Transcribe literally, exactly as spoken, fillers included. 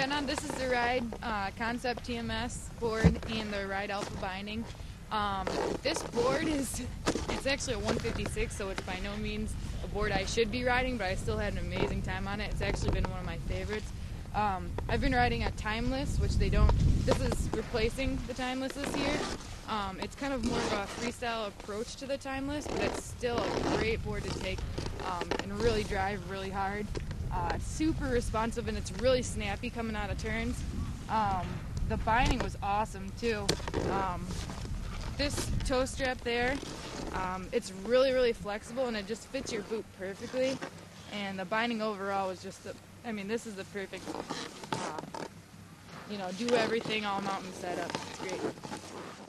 been on, this is the Ride uh, Concept T M S board and the Ride Alpha binding. Um, this board is, it's actually a one fifty-six, so it's by no means a board I should be riding, but I still had an amazing time on it. It's actually been one of my favorites. Um, I've been riding a Timeless, which they don't, this is replacing the Timeless this year. Um, it's kind of more of a freestyle approach to the Timeless, but it's still a great board to take um, and really drive really hard. Uh, it's super responsive and it's really snappy coming out of turns. Um, the binding was awesome too. Um, this toe strap there, um, it's really, really flexible and it just fits your boot perfectly. And the binding overall was just, the, I mean, this is the perfect, uh, you know, do everything all mountain setup. It's great.